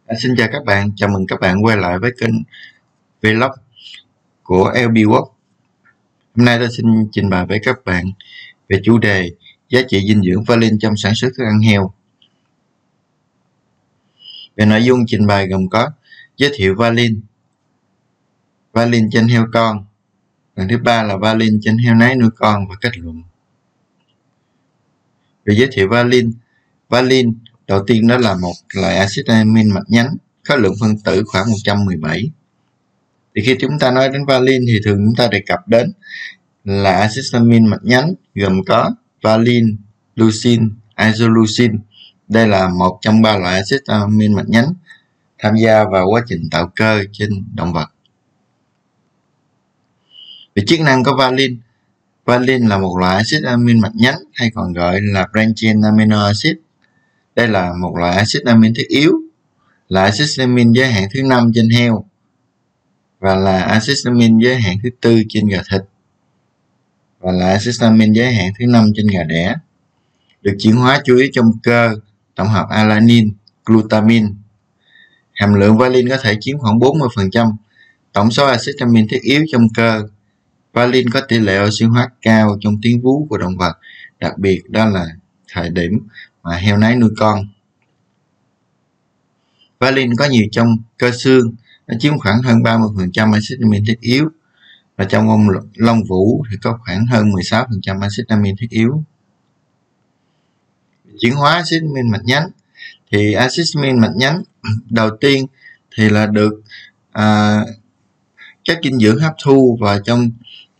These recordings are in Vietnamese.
Xin chào các bạn, chào mừng các bạn quay lại với kênh Vlog của LB World. Hôm nay tôi xin trình bày với các bạn về chủ đề giá trị dinh dưỡng valine trong sản xuất thức ăn heo. Về nội dung trình bày gồm có giới thiệu valine trên heo con, phần thứ ba là valine trên heo nái nuôi con và kết luận. Về giới thiệu valine đầu tiên đó là một loại axit amin mạch nhánh, khối lượng phân tử khoảng 117. Thì khi chúng ta nói đến valine thì thường chúng ta đề cập đến là axit amin mạch nhánh gồm có valine, leucine, isoleucine. Đây là một trong ba loại axit amin mạch nhánh tham gia vào quá trình tạo cơ trên động vật. Về chức năng của valine là một loại axit amin mạch nhánh hay còn gọi là branched amino acid. Đây là một loại axit amin thiết yếu, là axit amin giới hạn thứ 5 trên heo và là axit amin giới hạn thứ 4 trên gà thịt và là axit amin giới hạn thứ 5 trên gà đẻ. Được chuyển hóa chủ yếu trong cơ tổng hợp alanine, glutamine. Hàm lượng valine có thể chiếm khoảng 40% tổng số axit amin thiết yếu trong cơ. Valine có tỷ lệ oxy hóa cao trong tuyến vú của động vật, đặc biệt đó là thời điểm mà heo nái nuôi con. Valine có nhiều trong cơ xương, nó chiếm khoảng hơn 30% axit amin thiết yếu, và trong lông vũ thì có khoảng hơn 16% axit amin thiết yếu. Chuyển hóa axit amin mạch nhánh thì axit amin mạch nhánh đầu tiên thì là được chất dinh dưỡng hấp thu vào trong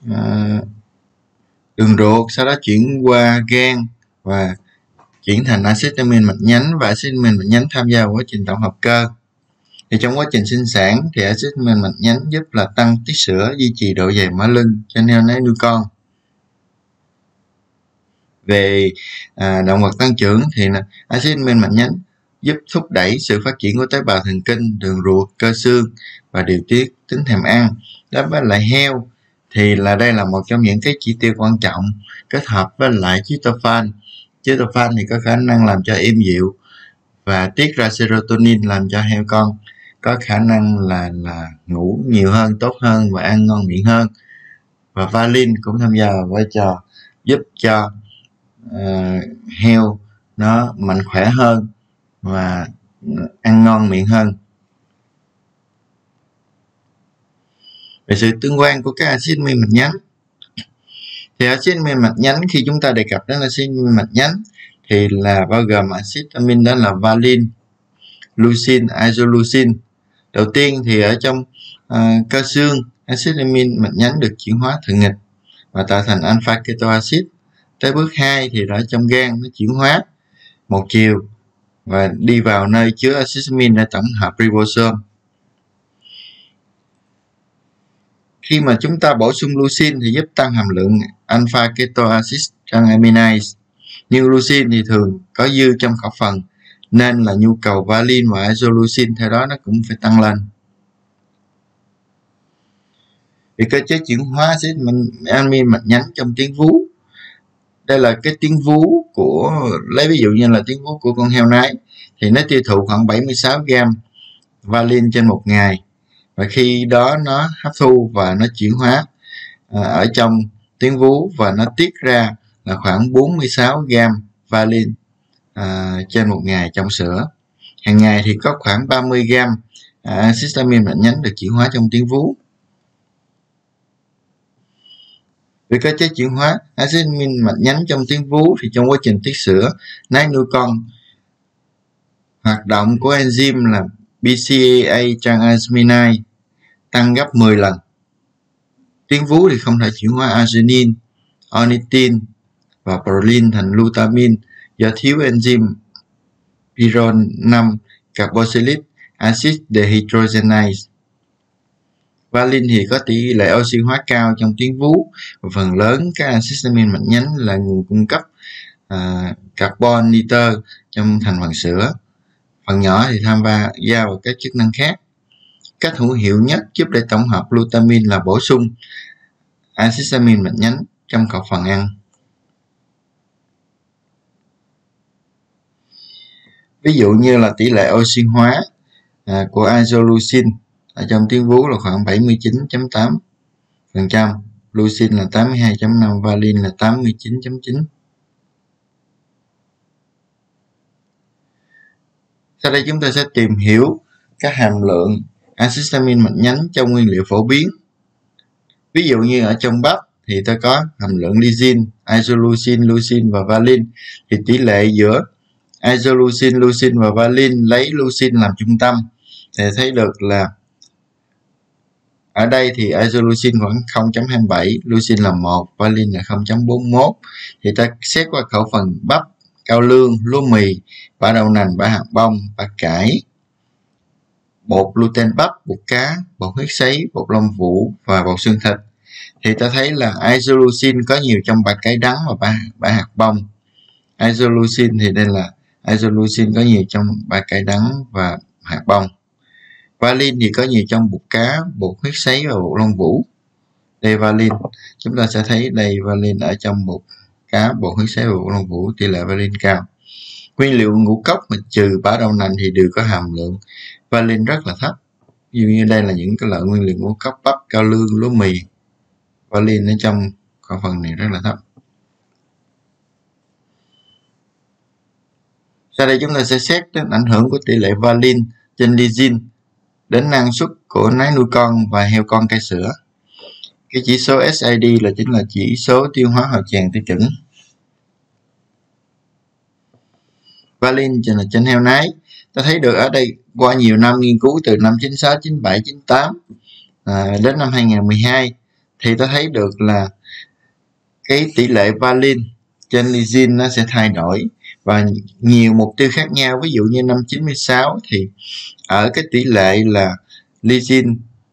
đường ruột, sau đó chuyển qua gan và chuyển thành axit amin mạch nhánh, và axit amin mạch nhánh tham gia vào quá trình tổng hợp cơ. Thì trong quá trình sinh sản thì axit amin mạch nhánh giúp là tăng tiết sữa, duy trì độ dày mỡ lưng cho heo nái nuôi con. Về động vật tăng trưởng thì axit amin mạch nhánh giúp thúc đẩy sự phát triển của tế bào thần kinh, đường ruột, cơ xương và điều tiết tính thèm ăn. Đối với lại heo thì đây là một trong những cái chỉ tiêu quan trọng, kết hợp với lại tryptophan. Tryptophan thì có khả năng làm cho êm dịu và tiết ra serotonin, làm cho heo con có khả năng là ngủ nhiều hơn, tốt hơn và ăn ngon miệng hơn. Và valine cũng tham gia vào vai trò giúp cho heo nó mạnh khỏe hơn và ăn ngon miệng hơn. Về sự tương quan của các axit amin mạch nhánh thì axit amin mạch nhánh, khi chúng ta đề cập đến axit amin mạch nhánh thì là bao gồm axit amin đó là valine, leucine, isoleucine. Đầu tiên thì ở trong cơ xương, axit amin mạch nhánh được chuyển hóa thuận nghịch và tạo thành alpha ketoacid. Tới bước 2 thì ở trong gan nó chuyển hóa một chiều và đi vào nơi chứa axit amin để tổng hợp ribosome. Khi mà chúng ta bổ sung leucine thì giúp tăng hàm lượng alpha ketoacid transaminase. Nhưng leucine thì thường có dư trong khẩu phần, nên là nhu cầu valine và isoleucine theo đó nó cũng phải tăng lên. Vì cơ chế chuyển hóa axit amin mạch nhánh trong tuyến vú, đây là cái tuyến vú của, lấy ví dụ như là tuyến vú của con heo nái, thì nó tiêu thụ khoảng 76 gram valine trên một ngày, và khi đó nó hấp thu và nó chuyển hóa ở trong tuyến vú và nó tiết ra là khoảng 46 gram valine trên một ngày trong sữa. Hàng ngày thì có khoảng 30 gram axit amin mạch nhánh được chuyển hóa trong tuyến vú. Về cơ chế chuyển hóa axit amin mạch nhánh trong tuyến vú thì trong quá trình tiết sữa, nái nuôi con, hoạt động của enzyme là BCAA transaminase tăng gấp 10 lần. Tuyến vú thì không thể chuyển hóa arginine, ornithine và proline thành glutamine do thiếu enzyme pyrrole 5 carboxylic acid dehydrogenase. Valine thì có tỷ lệ oxy hóa cao trong tuyến vú, và phần lớn các axit amin mạch nhánh là nguồn cung cấp carbon nitơ trong thành phần sữa. Phần nhỏ thì tham gia vào các chức năng khác. Cách hữu hiệu nhất giúp để tổng hợp glutamine là bổ sung axit amin mạch nhánh trong khẩu phần ăn. Ví dụ như là tỷ lệ oxy hóa của isoleucine ở trong tuyến vú là khoảng 79.8%, leucine là 82.5%, valine là 89.9%. Sau đây chúng ta sẽ tìm hiểu các hàm lượng antihistamine mạch nhánh trong nguyên liệu phổ biến. Ví dụ như ở trong bắp thì ta có hàm lượng lysine, isoleucine, leucine và valine. Thì tỷ lệ giữa isoleucine, leucine và valine lấy leucine làm trung tâm thì thấy được là ở đây thì isoleucine khoảng 0.27, leucine là 1, valine là 0.41. Thì ta xét qua khẩu phần bắp, cao lương, lúa mì, bã đậu nành, bã hạt bông, bã cải, bột gluten bắp, bột cá, bột huyết sấy, bột lông vũ và bột xương thịt. Thì ta thấy là isoleucine có nhiều trong bã cải đắng và bã hạt bông. Isoleucine thì đây là isoleucine có nhiều trong bã cải đắng và hạt bông. Valine thì có nhiều trong bột cá, bột huyết sấy và bột lông vũ. Đây valine, chúng ta sẽ thấy đây valine ở trong bột cá, bột huyết sấy và bột lông vũ, tỷ lệ valine cao. Nguyên liệu ngũ cốc mà trừ bã đậu nành thì đều có hàm lượng valine rất là thấp. Ví dụ như đây là những cái loại nguyên liệu ngũ cốc, bắp, cao lương, lúa mì, valine ở trong khẩu phần này rất là thấp. Sau đây chúng ta sẽ xét đến ảnh hưởng của tỷ lệ valine trên lysine đến năng suất của nái nuôi con và heo con cai sữa. Cái chỉ số SID chính là chỉ số tiêu hóa hồi tràng tiêu chuẩn. Valine là trên heo nái. Ta thấy được ở đây qua nhiều năm nghiên cứu từ năm 96, 97, 98 đến năm 2012 thì ta thấy được là cái tỷ lệ valine trên lysine nó sẽ thay đổi và nhiều mục tiêu khác nhau. Ví dụ như năm 96 thì ở cái tỷ lệ là lysine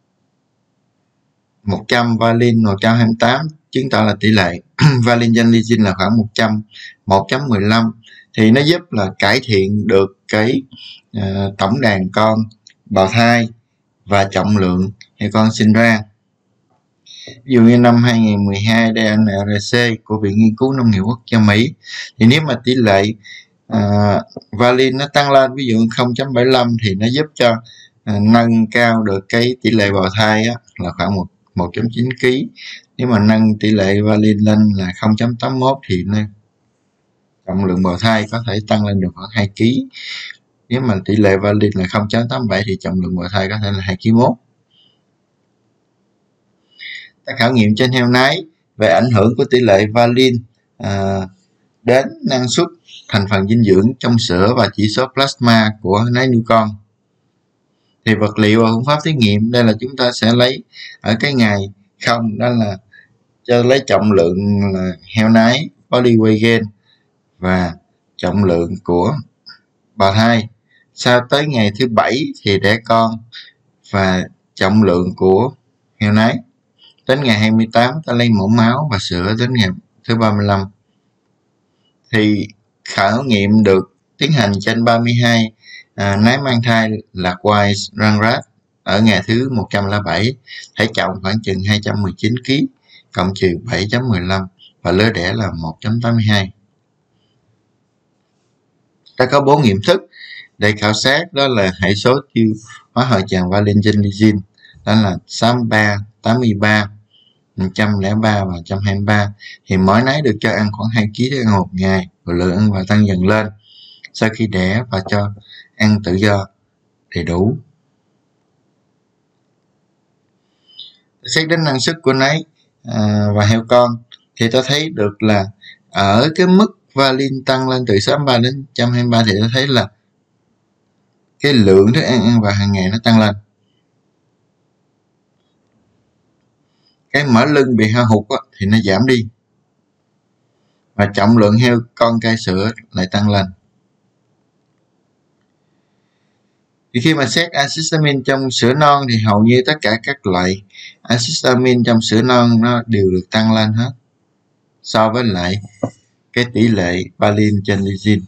100, valine 128, chứng tỏ là tỷ lệ valine trên lysine là khoảng 1.15 thì nó giúp là cải thiện được cái tổng đàn con bào thai và trọng lượng heo con sinh ra. Ví dụ như năm 2012 DNRC của Viện Nghiên cứu Nông nghiệp Quốc gia Mỹ thì nếu mà tỷ lệ valine nó tăng lên, ví dụ 0.75 thì nó giúp cho nâng cao được cái tỷ lệ bào thai là khoảng 1.9 kg. Nếu mà nâng tỷ lệ valine lên là 0.81 thì trọng lượng bào thai có thể tăng lên được khoảng 2 kg. Nếu mà tỷ lệ valine là 0.87 thì trọng lượng bào thai có thể là 2 kg mốt. Ta khảo nghiệm trên heo nái về ảnh hưởng của tỷ lệ valine đến năng suất, thành phần dinh dưỡng trong sữa và chỉ số plasma của nái nuôi con. Thì vật liệu và phương pháp thí nghiệm đây là chúng ta sẽ lấy ở cái ngày không, đó là cho lấy trọng lượng là heo nái, body weight gain và trọng lượng của bào thai. Sau tới ngày thứ 7 thì đẻ con và trọng lượng của heo nái. Đến ngày 28 ta lấy mẫu máu và sữa đến ngày thứ 35. Thì khảo nghiệm được tiến hành trên 32 nái mang thai lạc quai Rangrat ở ngày thứ 107, thể trọng khoảng chừng 219 kg, cộng trừ 7.15 và lứa đẻ là 1.82. Ta có 4 nghiệm thức để khảo sát, đó là hệ số tiêu hóa hồi tràng valine trên lysine, đó là 63, 83, 103 và 123. Thì mỗi nái được cho ăn khoảng 2 kg để ăn một ngày, rồi lượng ăn và tăng dần lên sau khi đẻ và cho ăn tự do đầy đủ. Xét đến năng suất của nái và heo con thì ta thấy được là ở cái mức valine tăng lên từ 63 đến 123 thì ta thấy là cái lượng thức ăn vào hàng ngày nó tăng lên. Cái mỡ lưng bị hao hụt thì nó giảm đi và trọng lượng heo con cai sữa lại tăng lên. Thì khi mà xét antihistamine trong sữa non thì hầu như tất cả các loại antihistamine trong sữa non nó đều được tăng lên hết so với lại cái tỷ lệ valine trên lysine.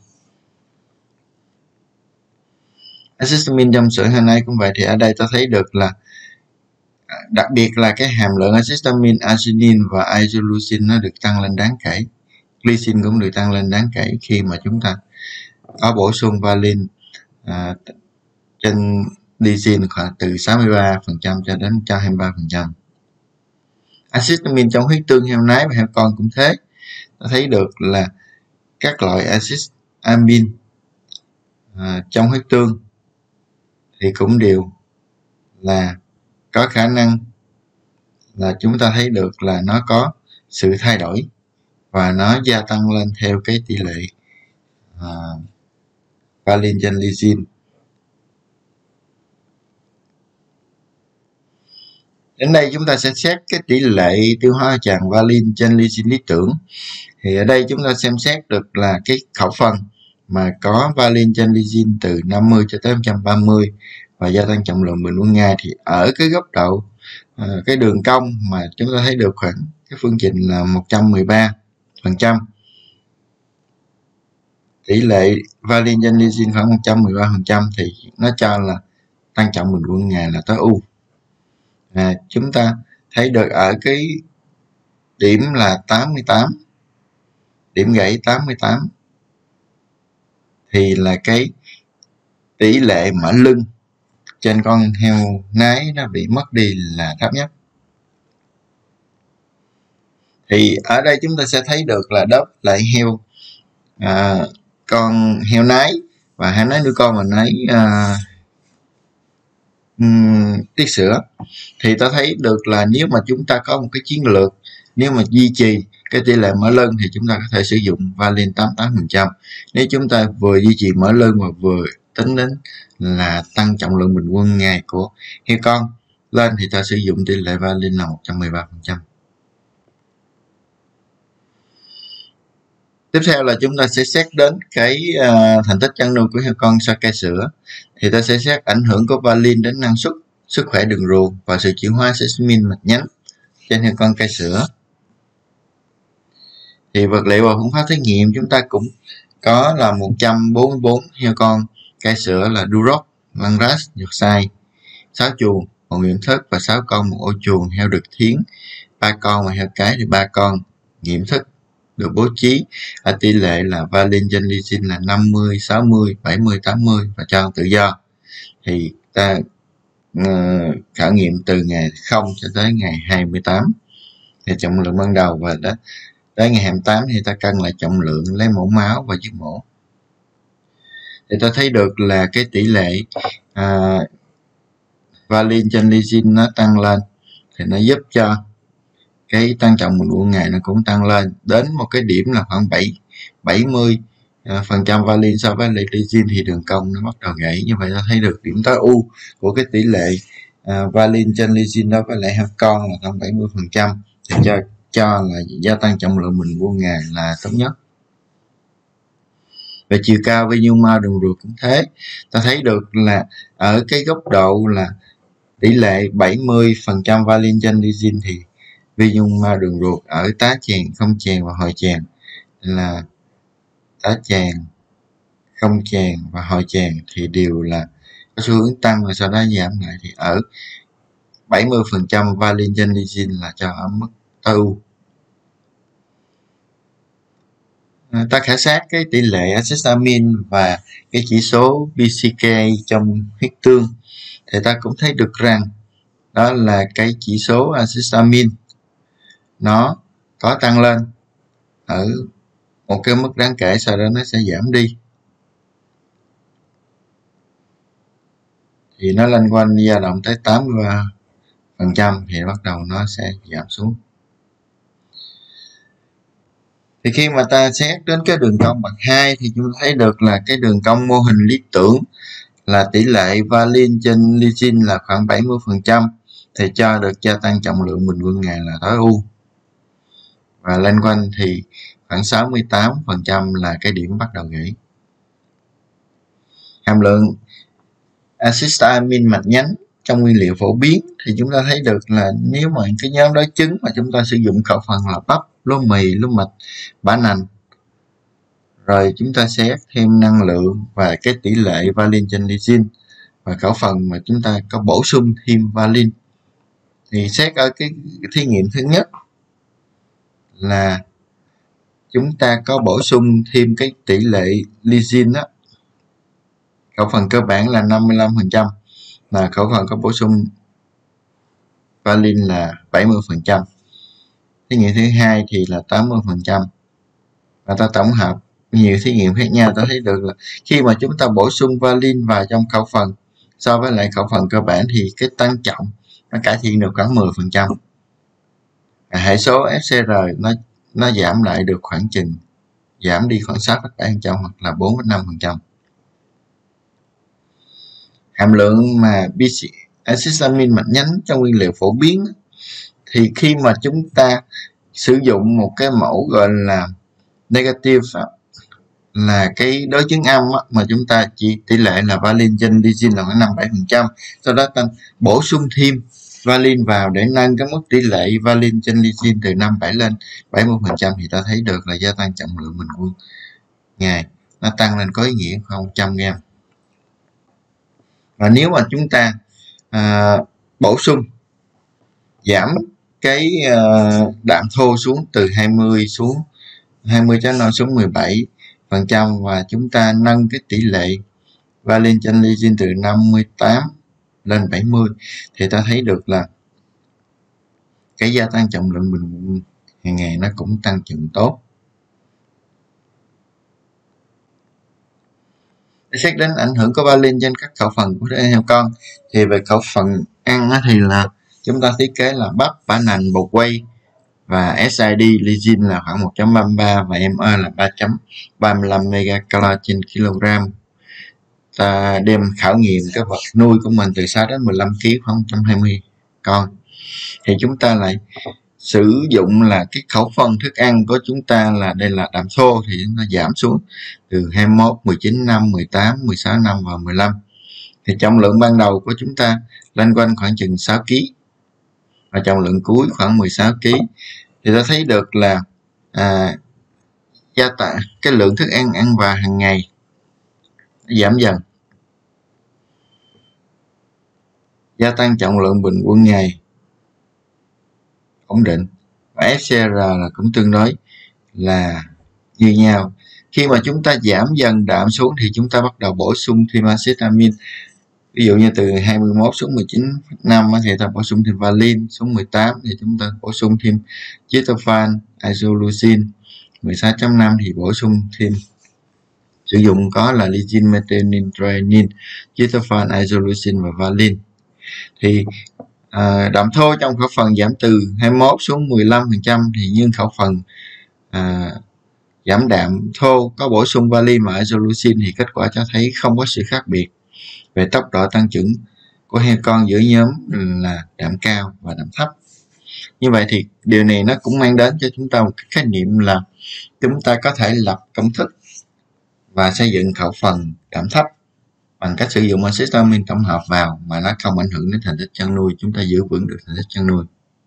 Antihistamine trong sữa heo nái cũng vậy. Thì ở đây ta thấy được là đặc biệt là cái hàm lượng antihistamine, arginine và isoleucine nó được tăng lên đáng kể. Glycine cũng được tăng lên đáng kể khi mà chúng ta có bổ sung valine trên lysine khoảng từ 63% cho đến 123%. Axit amin trong huyết tương heo nái và heo con cũng thế. Ta thấy được là các loại axit amin trong huyết tương thì cũng đều là có khả năng là chúng ta thấy được là nó có sự thay đổi và nó gia tăng lên theo cái tỷ lệ valine trên lysine. Đến đây chúng ta sẽ xét cái tỷ lệ tiêu hóa tràng valine trên lysine lý tưởng. Thì ở đây chúng ta xem xét được là cái khẩu phần mà có valine trên lysine từ 50 cho tới 130 và gia tăng trọng lượng bình quân ngày, thì ở cái góc độ cái đường cong mà chúng ta thấy được khoảng cái phương trình là 113%. Tỷ lệ valine trên lysine khoảng 113% thì nó cho là tăng trọng bình quân ngày là tối ưu. Chúng ta thấy được ở cái điểm là 88, điểm gãy 88 thì là cái tỷ lệ mỡ lưng trên con heo nái nó bị mất đi là thấp nhất. Thì ở đây chúng ta sẽ thấy được là đớp lại heo con heo nái và heo nái nuôi con và nái tiết sữa, thì ta thấy được là nếu mà chúng ta có một cái chiến lược, nếu mà duy trì cái tỷ lệ mỡ lưng thì chúng ta có thể sử dụng valine 88%. Nếu chúng ta vừa duy trì mỡ lưng và vừa tính đến là tăng trọng lượng bình quân ngày của heo con lên thì ta sử dụng tỷ lệ valine là 113%. Tiếp theo là chúng ta sẽ xét đến cái thành tích chăn nuôi của heo con sau cai sữa. Thì ta sẽ xét ảnh hưởng của valine đến năng suất, sức khỏe đường ruột và sự chuyển hóa sesamin mạch nhánh trên heo con cai sữa. Thì vật liệu và phương pháp thí nghiệm chúng ta cũng có là 144 heo con cai sữa là Duroc, Langrad, Yorkshire, 6 chuồng, 1 nghiệm thức và 6 con một ô chuồng. Heo đực thiến 3 con và heo cái thì 3 con. Nghiệm thức được bố trí ở tỷ lệ là valine trên lysine là 50, 60, 70, 80 và cho tự do. Thì ta khảo nghiệm từ ngày 0 cho tới ngày 28 thì trọng lượng ban đầu, và tới ngày 28 thì ta cân lại trọng lượng, lấy mẫu máu và giết mổ. Thì ta thấy được là cái tỷ lệ valine trên lysine nó tăng lên thì nó giúp cho cái tăng trọng bình quân ngày nó cũng tăng lên đến một cái điểm là khoảng 70% valine so với lysine thì đường cong nó bắt đầu gãy. Như vậy ta thấy được điểm tối ưu của cái tỷ lệ valine trên lysine đối với lại heo con là khoảng 70%, thì cho là gia tăng trọng lượng bình quân ngày là tốt nhất. Về chiều cao với dung mao đường ruột cũng thế, ta thấy được là ở cái góc độ là tỷ lệ 70% valine trên lysine thì vi dung mao đường ruột ở tá tràng, không tràng và hồi tràng là tá tràng, không tràng và hồi tràng thì đều là có xu hướng tăng và sau đó giảm lại. Thì ở 70% valine trên lysine là cho ở mức tối ưu. Ta khảo sát cái tỷ lệ axit amin và cái chỉ số BCK trong huyết tương thì ta cũng thấy được rằng đó là cái chỉ số axit amin nó có tăng lên ở một cái mức đáng kể, sau đó nó sẽ giảm đi. Thì nó lên quanh dao động tới 80% thì bắt đầu nó sẽ giảm xuống. Thì khi mà ta xét đến cái đường cong bậc 2 thì chúng ta thấy được là cái đường cong mô hình lý tưởng là tỷ lệ valine trên lysine là khoảng 70% thì cho được gia tăng trọng lượng bình quân ngày là tối ưu. Và lên quanh thì khoảng 68% là cái điểm bắt đầu gãy. Hàm lượng axit amin mạch nhánh trong nguyên liệu phổ biến thì chúng ta thấy được là nếu mà cái nhóm đối chứng mà chúng ta sử dụng khẩu phần là bắp, lúa mì, lúa mạch, bã nành, rồi chúng ta xét thêm năng lượng và cái tỷ lệ valine trên lysine và khẩu phần mà chúng ta có bổ sung thêm valine, thì xét ở cái thí nghiệm thứ nhất là chúng ta có bổ sung thêm cái tỷ lệ lysine đó, khẩu phần cơ bản là 55%, là khẩu phần có bổ sung valin là 70%. Thí nghiệm thứ hai thì là 80%. Và ta tổng hợp nhiều thí nghiệm khác nhau, ta thấy được là khi mà chúng ta bổ sung valin vào trong khẩu phần so với lại khẩu phần cơ bản thì cái tăng trọng nó cải thiện được khoảng 10%. Hệ số FCR nó giảm lại được khoảng chừng, giảm đi khoảng 6,7% hoặc là 4,5%. Hàm lượng mà acetamin mạch nhánh trong nguyên liệu phổ biến thì khi mà chúng ta sử dụng một cái mẫu gọi là negative, là cái đối chứng âm mà chúng ta chỉ tỷ lệ là valin trên lysine là khoảng 5-7%, sau đó ta bổ sung thêm valin vào để nâng cái mức tỷ lệ valin trên lysine từ 5-7 lên 70%, thì ta thấy được là gia tăng trọng lượng bình quân ngày nó tăng lên có ý nghĩa khoảng 100 gram. Và nếu mà chúng ta bổ sung giảm cái đạm thô xuống từ 20 xuống 20,5 xuống 17%, và chúng ta nâng cái tỷ lệ valin trên lysine từ 58 lên 70, thì ta thấy được là cái gia tăng trọng lượng bình quân hàng ngày nó cũng tăng trưởng tốt. Để xét đến ảnh hưởng của valin trên các khẩu phần của thức ăn heo con, thì về khẩu phần ăn thì là chúng ta thiết kế là bắp, bã nành, bột quay và SID lysine là khoảng 1.33 và ME là 3.35 megacalo trên kg. Ta đem khảo nghiệm cái vật nuôi của mình từ 6 đến 15 kg, khoảng 120 con, thì chúng ta lại sử dụng là cái khẩu phần thức ăn của chúng ta là đây là đạm thô, thì chúng ta giảm xuống từ 21, 19 năm, 18, 16 năm và 15. Thì trọng lượng ban đầu của chúng ta lên quanh khoảng chừng 6 kg và trọng lượng cuối khoảng 16 kg. Thì ta thấy được là gia tăng cái lượng thức ăn ăn vào hàng ngày giảm dần, gia tăng trọng lượng bình quân ngày ổn định, và FCR là cũng tương đối là như nhau. Khi mà chúng ta giảm dần đạm xuống thì chúng ta bắt đầu bổ sung thêm acetamin, ví dụ như từ 21 xuống 19,5 thì ta bổ sung thêm valin, xuống 18 thì chúng ta bổ sung thêm tryptophan, isoleucine, 16.5 thì bổ sung thêm sử dụng có là lysine, methionine, threonine, tryptophan, isoleucine và valin. Thì đạm thô trong khẩu phần giảm từ 21 xuống 15%, thì nhưng khẩu phần giảm đạm thô có bổ sung valin và isoleucine thì kết quả cho thấy không có sự khác biệt về tốc độ tăng trưởng của heo con giữa nhóm là đạm cao và đạm thấp. Như vậy thì điều này nó cũng mang đến cho chúng ta một cái khái niệm là chúng ta có thể lập công thức và xây dựng khẩu phần đạm thấp bằng cách sử dụng acetamin tổng hợp vào mà nó không ảnh hưởng đến thành tích chăn nuôi, chúng ta giữ vững được thành tích chăn nuôi.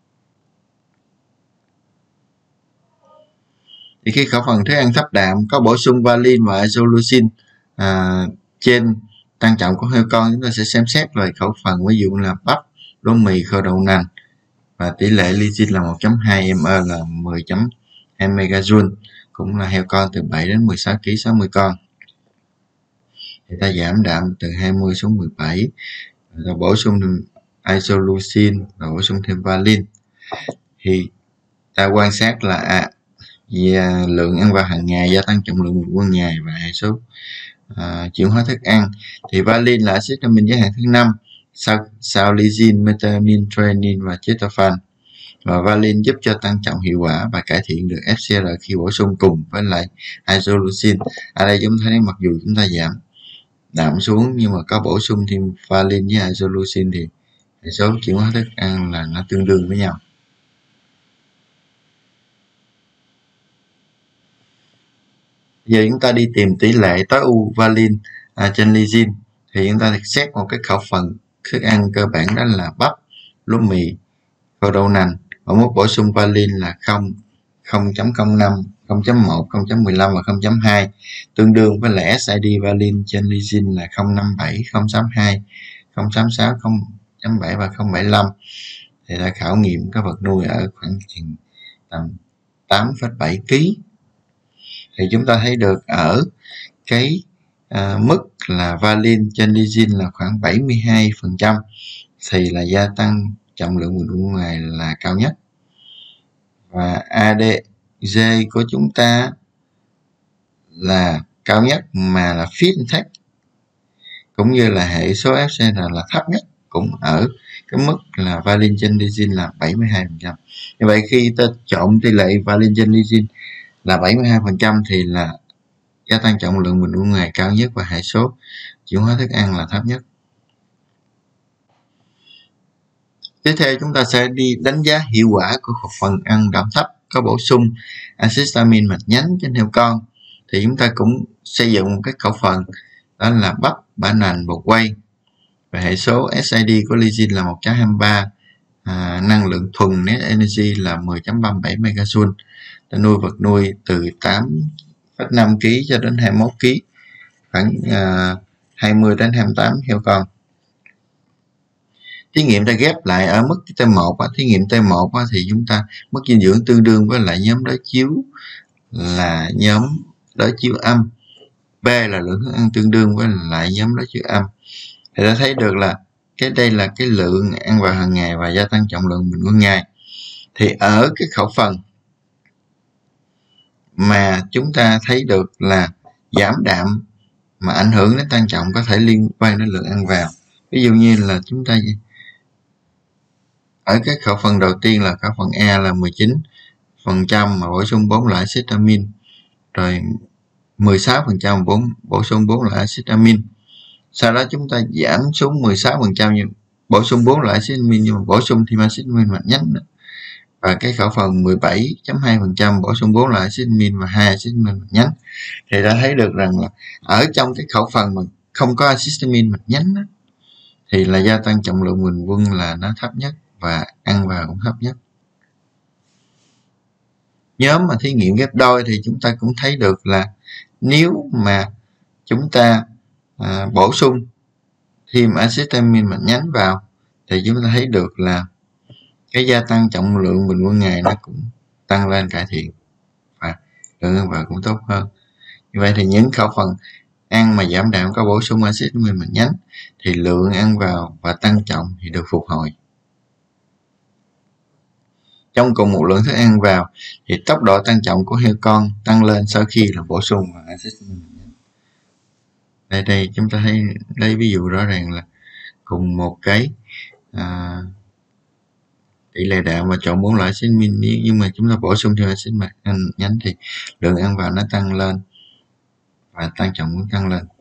Thì khi khẩu phần thức ăn thấp đạm có bổ sung valin và isoleucine trên tăng trọng của heo con, chúng ta sẽ xem xét về khẩu phần ví dụ là bắp, lúa mì, khô đậu nành, và tỷ lệ lysine là 1.2, ME là 10.2 megajoule, cũng là heo con từ 7 đến 16 kg 60 con. Thì ta giảm đạm từ 20 xuống 17, rồi bổ sung thêm isoleucine và bổ sung thêm valin. Thì ta quan sát là lượng ăn vào hàng ngày, gia tăng trọng lượng bình quân ngày và hệ số chuyển hóa thức ăn. Thì valin là axit amin giới hạn thứ 5 sau lysine, methionine, threonine và tryptophan. Và valin giúp cho tăng trọng hiệu quả và cải thiện được FCR khi bổ sung cùng với lại isoleucine. Ở đây chúng ta thấy mặc dù chúng ta giảm đạm xuống nhưng mà có bổ sung thêm valin với isoleucine thì hệ số chuyển hóa thức ăn là nó tương đương với nhau. Giờ chúng ta đi tìm tỷ lệ tối ưu valin trên lysine, thì chúng ta xét một cái khẩu phần thức ăn cơ bản đó là bắp, lúa mì, khô đậu nành, và mức bổ sung valin là 0.05, 0.1, 0.15 và 0.2, tương đương với lại SID valin trên lysine là 0.57, 0.62, 0.66, 0.7 và 0.75. Thì đã khảo nghiệm các vật nuôi ở khoảng chừng tầm 8,7 kg. Thì chúng ta thấy được ở cái mức là valine trên lysine là khoảng 72% thì là gia tăng trọng lượng bình quân ngày là cao nhất. Và ADG của chúng ta là cao nhất mà là fit index cũng như là hệ số FCR là thấp nhất, cũng ở cái mức là valine trên lysine là 72%. Như vậy khi ta chọn tỷ lệ valine trên lysine là 72% thì là gia tăng trọng lượng bình quân ngày cao nhất và hệ số chuyển hóa thức ăn là thấp nhất. Tiếp theo chúng ta sẽ đi đánh giá hiệu quả của khẩu phần ăn đạm thấp có bổ sung axit amin mạch nhánh trên heo con. Thì chúng ta cũng xây dựng một cái khẩu phần đó là bắp, bã nành, bột quay, và hệ số SID của lysine là 1.23, năng lượng thuần net energy là 10.37 MJ. Ta nuôi vật nuôi từ 8,5 kg cho đến 21 kg, khoảng 20 đến 28 heo con. Thí nghiệm ta ghép lại ở mức T1, thí nghiệm T1 thì chúng ta mức dinh dưỡng tương đương với lại nhóm đối chiếu là nhóm đối chiếu âm, B là lượng thức ăn tương đương với lại nhóm đối chiếu âm. Thì ta thấy được là đây là cái lượng ăn vào hàng ngày và gia tăng trọng lượng bình quân ngày. Thì ở cái khẩu phần mà chúng ta thấy được là giảm đạm mà ảnh hưởng đến tăng trọng có thể liên quan đến lượng ăn vào. Ví dụ như là chúng ta ở cái khẩu phần đầu tiên là khẩu phần A là 19% mà bổ sung 4 loại axit amin, rồi 16% bổ sung 4 loại axit amin. Sau đó chúng ta giảm xuống 16% nhưng bổ sung 4 loại axit amin nhưng mà bổ sung thêm axit amin mạch nhánh nữa. Và cái khẩu phần 17.2% bổ sung 4 loại axit amin và 2 axit amin mạch nhánh. Thì ta thấy được rằng là ở trong cái khẩu phần mà không có axit amin mạch nhánh đó, thì là gia tăng trọng lượng bình quân là nó thấp nhất và ăn vào cũng thấp nhất. Nhóm mà thí nghiệm ghép đôi thì chúng ta cũng thấy được là nếu mà chúng ta bổ sung thêm axit amin mạch nhánh vào thì chúng ta thấy được là cái gia tăng trọng lượng bình quân ngày nó cũng tăng lên, cải thiện và lượng ăn vào cũng tốt hơn. Như vậy thì những khẩu phần ăn mà giảm đạm có bổ sung axit amin mạch nhánh thì lượng ăn vào và tăng trọng thì được phục hồi. Trong cùng một lượng thức ăn vào thì tốc độ tăng trọng của heo con tăng lên sau khi là bổ sung vào axit amin mạch nhánh. Đây chúng ta thấy lấy ví dụ rõ ràng là cùng một cái tỷ lệ đạm và chọn 4 loại axit amin, nhưng mà chúng ta bổ sung thêm axit mạch nhánh thì lượng ăn vào nó tăng lên và tăng trọng cũng tăng lên.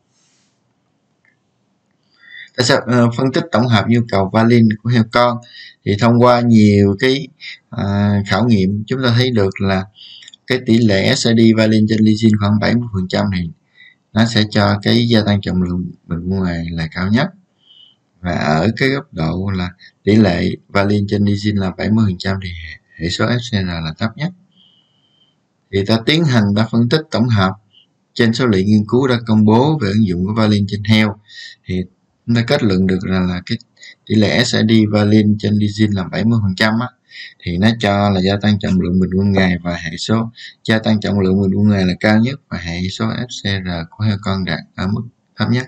Ta sẽ phân tích tổng hợp nhu cầu valine của heo con. Thì thông qua nhiều cái khảo nghiệm chúng ta thấy được là cái tỷ lệ SID valine trên lysine khoảng 70% thì nó sẽ cho cái gia tăng trọng lượng bình quân ngày là cao nhất. Và ở cái góc độ là tỷ lệ valine trên lysine là 70% thì hệ số FCR là thấp nhất. Thì ta tiến hành ta phân tích tổng hợp trên số liệu nghiên cứu đã công bố về ứng dụng của valine trên heo, thì chúng ta kết luận được là cái tỷ lệ SID valine trên lysine là 70% thì nó cho là gia tăng trọng lượng bình quân ngày và hệ số gia tăng trọng lượng bình quân ngày là cao nhất và hệ số FCR của heo con đạt ở mức thấp nhất.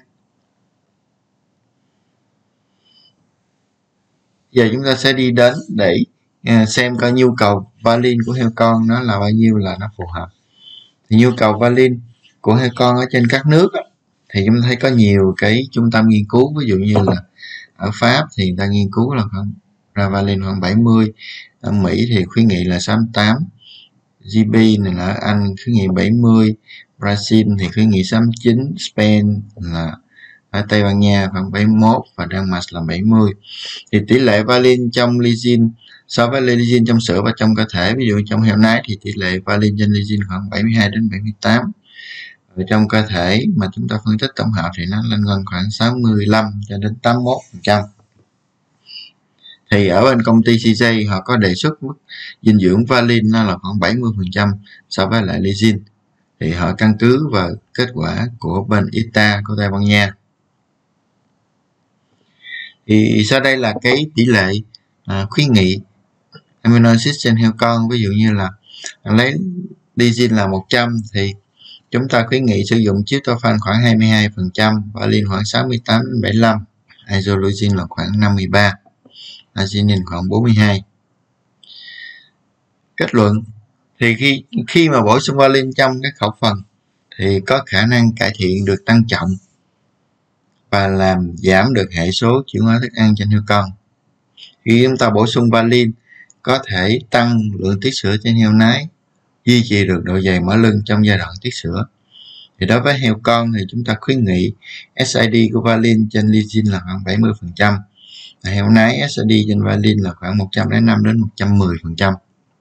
Giờ chúng ta sẽ đi đến để xem coi nhu cầu valine của heo con nó là bao nhiêu là nó phù hợp. Thì nhu cầu valine của heo con ở trên các nước thì chúng ta thấy có nhiều cái trung tâm nghiên cứu, ví dụ như là ở Pháp thì người ta nghiên cứu là khoảng ra valine khoảng 70, ở Mỹ thì khuyến nghị là 68, GB này là ở Anh khuyến nghị 70, Brazil thì khuyến nghị 69, Spain là ở Tây Ban Nha khoảng 71 và Đan Mạch là 70. Thì tỷ lệ valine trong lysine so với lysine trong sữa và trong cơ thể, ví dụ trong heo nái thì tỷ lệ valine trên lysine khoảng 72 đến 78. Ở trong cơ thể mà chúng ta phân tích tổng hợp thì nó lên khoảng 65 cho đến 81%. Thì ở bên công ty CJ họ có đề xuất mức dinh dưỡng valine nó là khoảng 70% so với lại lysine. Thì họ căn cứ vào kết quả của bên ITA của Tây Ban Nha. Thì sau đây là cái tỷ lệ khuyến nghị amino acid trên heo con, ví dụ như là lấy lysine là 100 thì Chúng ta khuyến nghị sử dụng tryptophan khoảng 22%, valine khoảng 68-75%, isoleucine là khoảng 53%, arginine khoảng 42%. Kết luận thì khi mà bổ sung valine trong cái khẩu phần thì có khả năng cải thiện được tăng trọng và làm giảm được hệ số chuyển hóa thức ăn trên heo con. Khi chúng ta bổ sung valine có thể tăng lượng tiết sữa trên heo nái, duy trì được độ dày mỡ lưng trong giai đoạn tiết sữa. Thì đối với heo con thì chúng ta khuyến nghị SID của valine trên lysine là khoảng 70%. Heo nái SID trên valine là khoảng 105 đến 110%.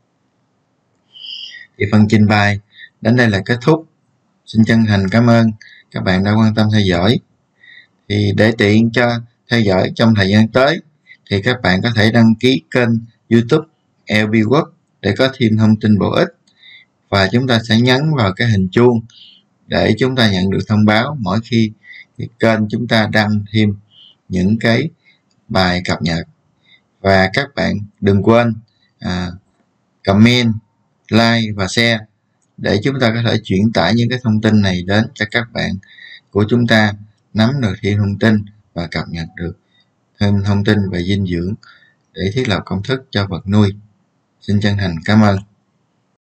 Thì phần trình bày đến đây là kết thúc. Xin chân thành cảm ơn các bạn đã quan tâm theo dõi. Thì để tiện cho theo dõi trong thời gian tới thì các bạn có thể đăng ký kênh YouTube LB World để có thêm thông tin bổ ích, và chúng ta sẽ nhấn vào cái hình chuông để chúng ta nhận được thông báo mỗi khi kênh chúng ta đăng thêm những cái bài cập nhật. Và các bạn đừng quên comment, like và share để chúng ta có thể chuyển tải những cái thông tin này đến cho các bạn của chúng ta nắm được thêm thông tin và cập nhật được thêm thông tin về dinh dưỡng để thiết lập công thức cho vật nuôi. Xin chân thành cảm ơn.